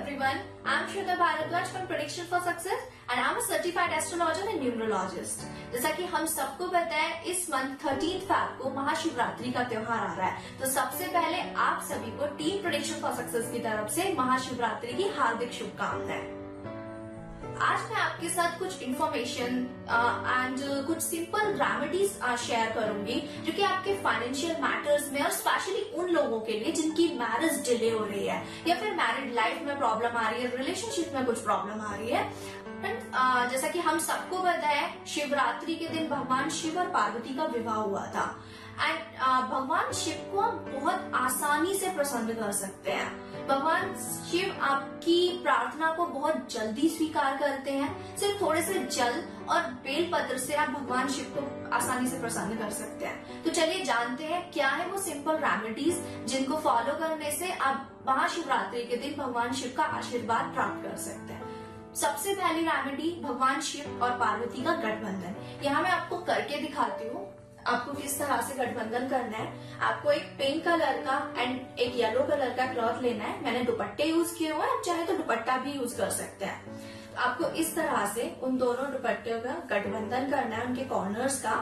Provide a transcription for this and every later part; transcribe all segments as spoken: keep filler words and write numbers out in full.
everyone, I'm Shweta Bharadwaj from Prediction for Success and I'm a certified astrologer and numerologist. जैसा कि हम सबको पता है इस मंथ थर्टीन फैब को महाशिवरात्रि का त्योहार आ रहा है, तो सबसे पहले आप सभी को टीम प्रेडिक्शन फॉर सक्सेस की तरफ से महाशिवरात्रि की हार्दिक शुभकामनाएं। आज मैं आपके साथ कुछ इन्फॉर्मेशन एंड uh, कुछ सिंपल रेमेडीज शेयर करूंगी जो कि आपके फाइनेंशियल मैटर्स में और स्पेशली उन लोगों के लिए जिनकी मैरिज डिले हो रही है या फिर मैरिड लाइफ में प्रॉब्लम आ रही है, रिलेशनशिप में कुछ प्रॉब्लम आ रही है। uh, जैसा कि हम सबको पता है शिवरात्रि के दिन भगवान शिव और पार्वती का विवाह हुआ था एंड uh, भगवान शिव को हम बहुत आसानी से प्रसन्न कर सकते हैं। भगवान शिव आपकी प्रार्थना को बहुत जल्दी स्वीकार करते हैं। सिर्फ थोड़े से जल और बेलपत्र से आप भगवान शिव को आसानी से प्रसन्न कर सकते हैं। तो चलिए जानते हैं क्या है वो सिंपल रेमेडीज जिनको फॉलो करने से आप महाशिवरात्रि के दिन भगवान शिव का आशीर्वाद प्राप्त कर सकते हैं। सबसे पहली रेमेडी भगवान शिव और पार्वती का गठबंधन। यहाँ मैं आपको करके दिखाती हूँ आपको किस तरह से गठबंधन करना है। आपको एक पिंक कलर का एंड एक येलो कलर का क्लॉथ लेना है। मैंने दुपट्टे यूज किए हुए हैं, आप चाहे तो दुपट्टा भी यूज कर सकते हैं। तो आपको इस तरह से उन दोनों दुपट्टों का गठबंधन करना है, उनके कॉर्नर्स का।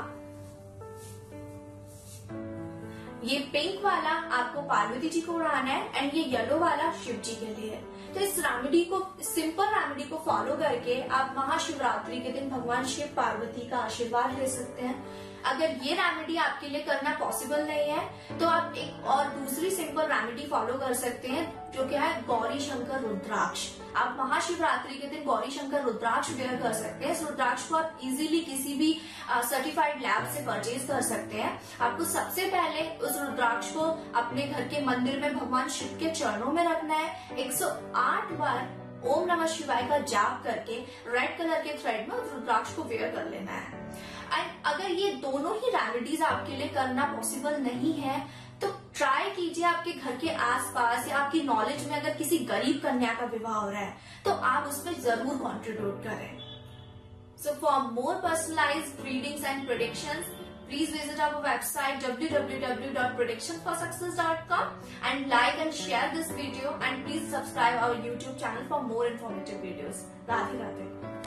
ये पिंक वाला आपको पार्वती जी को उड़ाना है एंड ये येलो वाला शिव जी के लिए। तो इस रेमेडी को, सिंपल रेमेडी को फॉलो करके आप महाशिवरात्रि के दिन भगवान शिव पार्वती का आशीर्वाद ले सकते हैं। अगर ये रेमेडी आपके लिए करना पॉसिबल नहीं है तो आप एक और दूसरी सिंपल रेमेडी फॉलो कर सकते हैं जो कि है गौरी शंकर रुद्राक्ष। आप महाशिवरात्रि के दिन गौरी शंकर रुद्राक्ष वेयर कर सकते हैं। इस रुद्राक्ष को आप इजीली किसी भी सर्टिफाइड लैब से परचेज कर सकते हैं। आपको सबसे पहले उस रुद्राक्ष को अपने घर के मंदिर में भगवान शिव के चरणों में रखना है। एक सौ आठ बार ओम नमः शिवाय का जाप करके रेड कलर के थ्रेड में उस रुद्राक्ष को वेयर कर लेना है। एंड अगर ये दोनों ही रेमेडीज आपके लिए करना पॉसिबल नहीं है तो ट्राई कीजिए आपके घर के आसपास या आपकी नॉलेज में अगर किसी गरीब कन्या का विवाह हो रहा है तो आप उसमें जरूर कंट्रीब्यूट करें। So for more personalised readings and predictions please visit our website W W W dot prediction for success dot com and like and share this video and please subscribe our YouTube channel for more informative videos. Radhe Radhe.